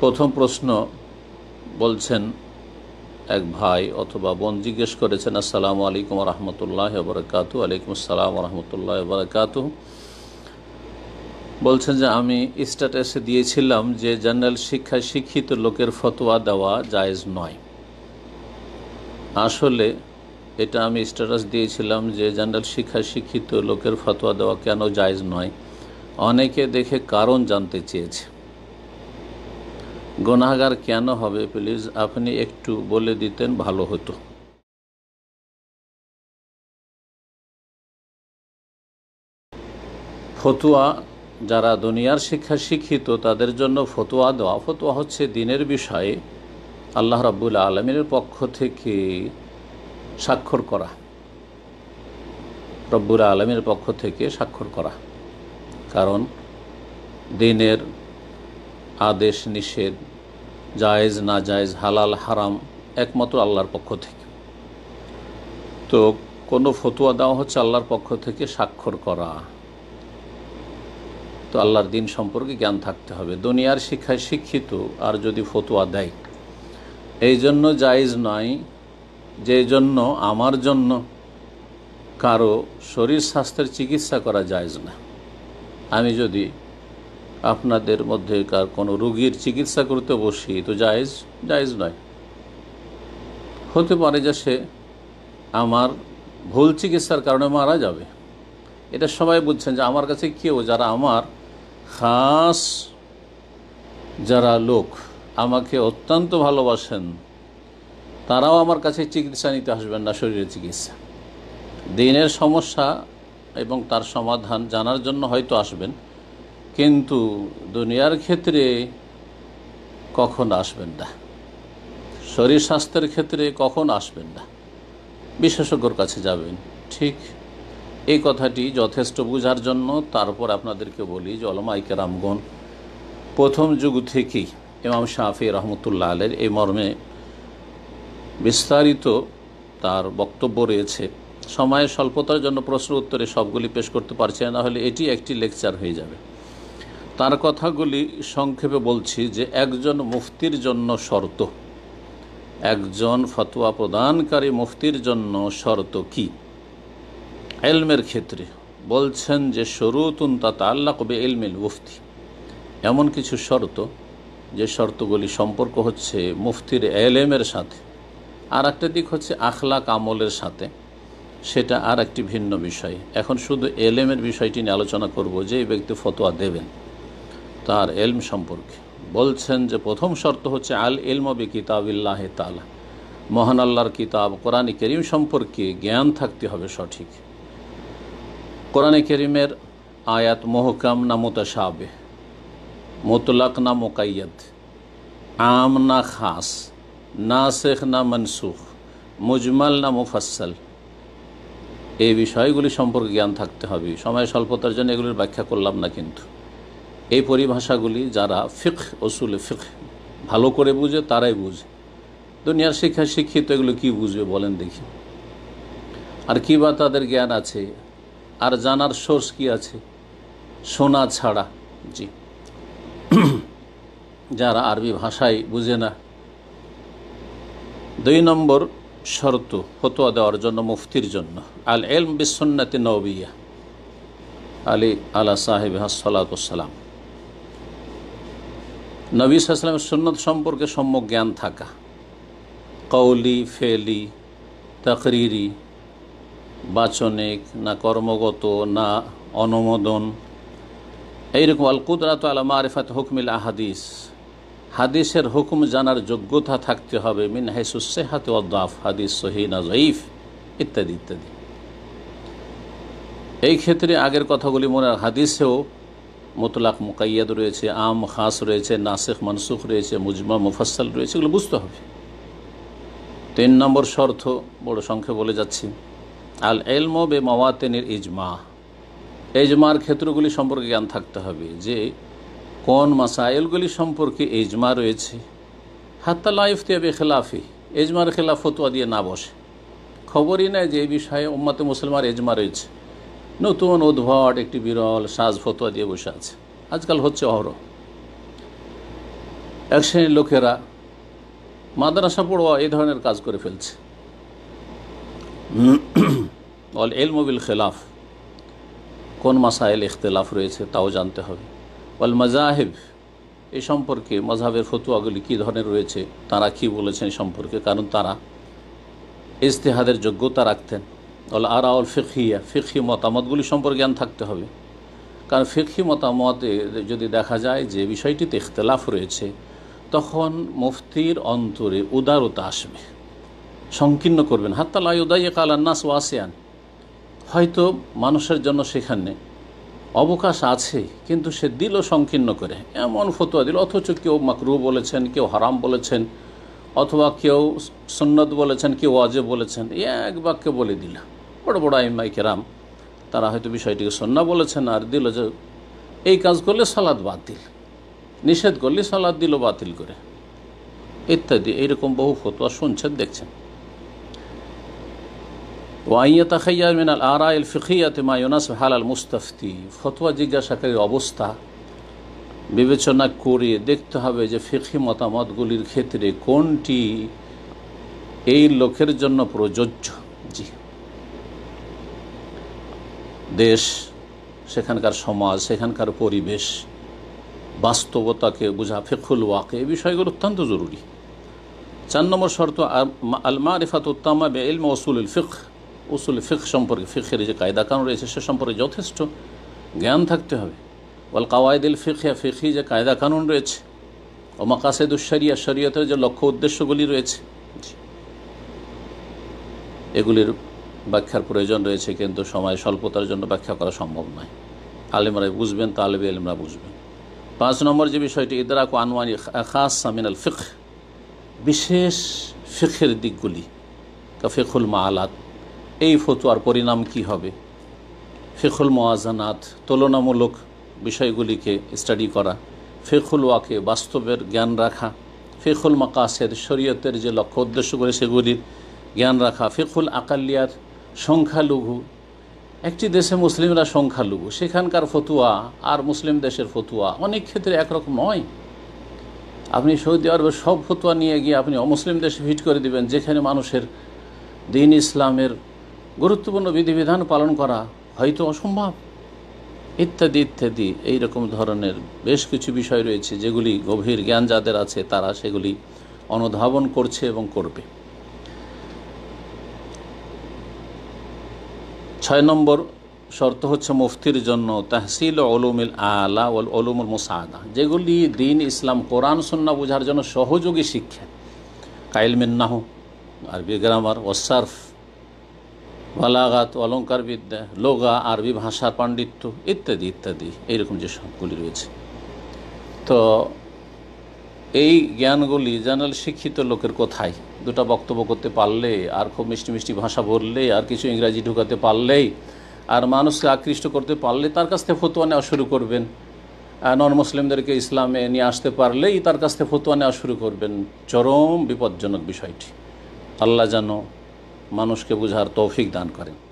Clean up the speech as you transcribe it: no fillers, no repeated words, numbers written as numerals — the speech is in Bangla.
প্রথম প্রশ্ন বলছেন, এক ভাই অথবা বোন জিজ্ঞেস করেছেন, আসসালামু আলাইকুম রহমতুল্লাহ বরকাতু। আলাইকুম আসসালাম রহমতুল্লাহ বরকাতু। বলছেন যে আমি স্ট্যাটাসে দিয়েছিলাম যে জেনারেল শিক্ষায় শিক্ষিত লোকের ফতোয়া দেওয়া জায়েজ নয়। আসলে এটা আমি স্ট্যাটাস দিয়েছিলাম যে জেনারেল শিক্ষায় শিক্ষিত লোকের ফতোয়া দেওয়া কেন জায়েজ নয়, অনেকে দেখে কারণ জানতে চেয়েছে। গুনাহগার কেন হবে, প্লিজ আপনি একটু বলে দিতেন ভালো হতো। ফতোয়া, যারা দুনিয়ার শিক্ষা শিক্ষিত তাদের জন্য ফতোয়া দেওয়া, ফতোয়া হচ্ছে দিনের বিষয়ে আল্লাহ রাব্বুল আলামিনের পক্ষ থেকে স্বাক্ষর করা, রব্বুল আলামিনের পক্ষ থেকে স্বাক্ষর করা। কারণ দিনের আদেশ নিষেধ, জায়েজ না জায়েজ, হালাল হারাম একমাত্র আল্লাহর পক্ষ থেকে। তো কোনো ফতোয়া দেওয়া হচ্ছে আল্লাহর পক্ষ থেকে স্বাক্ষর করা। তো আল্লাহর দিন সম্পর্কে জ্ঞান থাকতে হবে। দুনিয়ার শিক্ষায় শিক্ষিত আর যদি ফতোয়া দেয়, এই জন্য জায়েজ নয় যে জন্য আমার জন্য কারো শরীর স্বাস্থ্যের চিকিৎসা করা জায়েজ না। আমি যদি আপনাদের মধ্যে কার কোনো রোগীর চিকিৎসা করতে বসি তো জায়েজ নয়। হতে পারে যে সে আমার ভুল চিকিৎসার কারণে মারা যাবে। এটা সবাই বুঝছেন যে আমার কাছে কেউ যারা আমার খাস যারা লোক আমাকে অত্যন্ত ভালোবাসেন তারাও আমার কাছে চিকিৎসা নিতে আসবেন না, শরীরের চিকিৎসা। দিনের সমস্যা এবং তার সমাধান জানার জন্য হয়তো আসবেন, কিন্তু দুনিয়ার ক্ষেত্রে কখন আসবেন না, শরীর স্বাস্থ্যের ক্ষেত্রে কখন আসবেন না, বিশেষজ্ঞর কাছে যাবেন। ঠিক এই কথাটি যথেষ্ট বোঝার জন্য তারপর আপনাদেরকে বলি যে উলামায়ে কেরামগণ প্রথম যুগ থেকেই ইমাম শাফি রহমতুল্লাহ আলাইহির এই মর্মে বিস্তারিত তার বক্তব্য রয়েছে। সময়ের স্বল্পতার জন্য প্রশ্ন উত্তরে সবগুলি পেশ করতে পারছি না, হলে এটি একটি লেকচার হয়ে যাবে। তার কথাগুলি সংক্ষেপে বলছি যে একজন মুফতির জন্য শর্ত, একজন ফতোয়া প্রদানকারী মুফতির জন্য শর্ত কি ইলমের ক্ষেত্রে। বলছেন যে শুরুতুন তাতাআল্লাকু বিইলমিল মুফতি, এমন কিছু শর্ত যে শর্তগুলি সম্পর্ক হচ্ছে মুফতির ইলমের সাথে। আর একটা দিক হচ্ছে আখলাক আমলের সাথে, সেটা আর একটি ভিন্ন বিষয়। এখন শুধু ইলমের বিষয়টি নিয়ে আলোচনা করব যে এই ব্যক্তি ফতোয়া দেবেন তার ইলম সম্পর্কে। বলছেন যে প্রথম শর্ত হচ্ছে আল ইলমু বিকিতাবিল্লাহি তাআলা, মহান আল্লাহর কিতাব কোরআনে কারীম সম্পর্কে জ্ঞান থাকতে হবে সঠিক। কোরআনে কারীমের আয়াত মুহকাম না মুতাশাবিহ, মুতলাক না মুকাইয়াদ, আম না খাস, নাসিখ না মনসুখ, মুজমাল না মুফাসসাল, এই বিষয়গুলি সম্পর্কে জ্ঞান থাকতে হবে। সময় স্বল্পতার জন্য এগুলির ব্যাখ্যা করলাম না, কিন্তু এই পরিভাষাগুলি যারা ফিকহ, উসুল ফিকহ ভালো করে বুঝে তারাই বুঝে। দুনিয়ার শিক্ষা শিক্ষিত এগুলো কি বুঝবে বলেন দেখি? আর কি বা তাদের জ্ঞান আছে, আর জানার সোর্স কি আছে শোনা ছাড়া? জি, যারা আরবি ভাষাই বুঝে না। 2 নম্বর শর্ত ফতোয়া দেওয়ার জন্য মুফতির জন্য আল ইলম বিসুন্নতি নববিয়্যা আলী আলা সাহিবিহা সালাতু ওয়াসসালাম, নবী সাল্লাল্লাহু আলাইহি ওয়াসাল্লামের সুন্নত সম্পর্কে সম্যক জ্ঞান থাকা, কওলি, ফেলি, তাকরিরি, বাচনিক না কর্মগত না অনুমোদন, এইরকম। আল কুদরাতু আলা মারিফাত হুকমিল আহাদিস, হাদিসের হুকুম জানার যোগ্যতা থাকতে হবে। মিন হাইসুস সিহহাত ওয়াদ দাফ, হাদিস সহিহ না যঈফ ইত্যাদি ইত্যাদি। এই ক্ষেত্রে আগের কথাগুলি মনে, হাদিসেও মুতলাক মুকাইয়াদ রয়েছে, আম খাস রয়েছে, নাসিখ মানসুখ রয়েছে, মুজমাল মুফাসসাল রয়েছে, এগুলো বুঝতে হবে। 3 নম্বর শর্ত বড় সংখ্যে বলে যাচ্ছি, আল ইলমু বিমাওয়াতিনিল ইজমা, ইজমার ক্ষেত্রগুলি সম্পর্কে জ্ঞান থাকতে হবে যে কোন মাসাইলগুলি সম্পর্কে ইজমা রয়েছে। হাত্তা লা ইফতিয়া বিখিলাফি, ইজমার খেলাফ ফতোয়া দিয়ে না বসে। খবরই নেই যে এই বিষয়ে উম্মতে মুসলিমার ইজমা রয়েছে, নতুন উদ্ভট একটি বিরল সাজ ফতোয়া দিয়ে বসে আছে। আজকাল হচ্ছে অহরহ। এক শ্রেণীর লোকেরা মাদ্রাসা পড়ুয়া এই ধরনের কাজ করে ফেলছে। অল ইলম বিল খিলাফ, কোন মাসাইল ইখতিলাফ রয়েছে তাও জানতে হবে। ওয়াল মাযাহিব, এই সম্পর্কে মাযহাবের ফতোয়াগুলি কী ধরনের রয়েছে, তারা কি বলেছেন এই সম্পর্কে, কারণ তারা ইজতিহাদের যোগ্যতা রাখতেন। ওয়াল আরা ওয়াল ফিকহিয়া, ফিকহি মতামতগুলি সম্পর্কে জ্ঞান থাকতে হবে, কারণ ফিকহি মতামতে যদি দেখা যায় যে বিষয়টিতে ইখতিলাফ রয়েছে, তখন মুফতির অন্তরে উদারতা আসবে, সংকীর্ণ করবেন। হাত্তা লা ইউদাইয়িক আলান নাস ওয়াসিয়ান, হয়তো মানুষের জন্য সেখানে অবকাশ আছে কিন্তু সে দিল সংকীর্ণ করে, এমন ফতোয়া দিল, অথচ কেউ মাকরুহ বলেছেন, কেউ হারাম বলেছেন, অথবা কেউ সুন্নত বলেছেন, কেউ ওয়াজিব বলেছেন, এক বাক্যে বলে দিল। বড় বড় আইম্মায়ে কেরাম তারা হয়তো বিষয়টিকে সুন্নাহ বলেছেন আর দিল যে এই কাজ করলে সালাত বাতিল, নিষেধ করলে সালাত দিল বাতিল করে, ইত্যাদি। এইরকম বহু ফতোয়া শুনছেন, দেখছেন। ওয়াইয়াতাখাইয়ার মিনাল আরাইল ফিকহিয়াতে মা ইউনাসিব হালাল মুস্তাফতি, ফতোয়া জিজ্ঞাসাকারীর অবস্থা বিবেচনা করে দেখতে হবে যে ফিকহি মতামতগুলির ক্ষেত্রে কোনটি এই লোকের জন্য প্রযোজ্য। জি, দেশ, সেখানকার সমাজ, সেখানকার পরিবেশ, বাস্তবতাকে বোঝা, ফিকহুল ওয়াকি, এই বিষয়গুলো অত্যন্ত জরুরি। 4 নম্বর শর্ত আল মারিফাতুত তাম্মা বিইলমি উসুলুল ফিকহ, উসুল ফিকহ সম্পর্কে, ফিকহের যে কায়দা কানুন রয়েছে সে সম্পর্কে যথেষ্ট জ্ঞান থাকতে হবে। ওয়াল কাওয়াইদুল ফিকহিয়া, ফিকহি যে কায়দা কানুন রয়েছে, ও মাকাসিদুশ শরিয়া, শরীয়তের যে লক্ষ্য উদ্দেশ্যগুলি রয়েছে, এগুলির ব্যাখ্যার প্রয়োজন রয়েছে, কিন্তু সময় স্বল্পতার জন্য ব্যাখ্যা করা সম্ভব নয়। আলেমরাই বুঝবেন, তালেবে ইলমরা বুঝবেন। 5 নম্বর যে বিষয়টি, ইদরাকু আনওয়ানি খাসসা মিনাল ফিকহ, বিশেষ ফিকহের দিকগুলি, কা ফিকহুল মাআলাত, এই ফতোয়ার পরিণাম কি হবে, ফিকহুল মুওয়াজানাত, তুলনামূলক বিষয়গুলিকে স্টাডি করা, ফিকহুল ওয়াকি, বাস্তবের জ্ঞান রাখা, ফিকহুল মাকাসিদ, শরীয়তের যে লক্ষ্য উদ্দেশ্যগুলি সেগুলির জ্ঞান রাখা, ফিকহুল আকালিয়াত, সংখ্যালঘু, একটি দেশে মুসলিমরা সংখ্যালঘু, সেখানকার ফতোয়া আর মুসলিম দেশের ফতোয়া অনেক ক্ষেত্রে একরকম নয়। আপনি সৌদি আরবের সব ফতোয়া নিয়ে গিয়ে আপনি অমুসলিম দেশে ফিট করে দিবেন, যেখানে মানুষের দিন ইসলামের গুরুত্বপূর্ণ বিধিবিধান পালন করা হয়তো অসম্ভব, ইত্যাদি ইত্যাদি। এইরকম ধরনের বেশ কিছু বিষয় রয়েছে যেগুলি গভীর জ্ঞান যাদের আছে তারা সেগুলি অনুধাবন করছে এবং করবে। 6 নম্বর শর্ত হচ্ছে মুফতির জন্য তাহসিল উলুমিল আলা ওয়াল উলুমুল মুসাআদা, যেগুলি দ্বীন ইসলাম, কোরআন সুন্নাহ বোঝার জন্য সহযোগী শিক্ষা, কাইলমিন নাহু, আরবি গ্রামার, ওয়াসসারফ, বালাগাত, অলঙ্কার বিদ্যা, লোগা, আরবি ভাষার পাণ্ডিত্য, ইত্যাদি ইত্যাদি, এইরকম যে সবগুলি রয়েছে। তো এই জ্ঞানগুলি জেনারেল শিক্ষিত লোকের কোথায়, দুটো বক্তব্য করতে পারলে, আর খুব মিষ্টি মিষ্টি ভাষা বললে, আর কিছু ইংরাজি ঢুকাতে পারলেই, আর মানুষকে আকৃষ্ট করতে পারলে তার কাছ থেকে ফতোয়া নেওয়া শুরু করবেন, নন মুসলিমদেরকে ইসলামে নিয়ে আসতে পারলেই তার কাছ থেকে ফতোয়া নেওয়া শুরু করবেন। চরম বিপজ্জনক বিষয়টি। আল্লাহ যেন মানুষকে বুঝার তৌফিক দান করেন।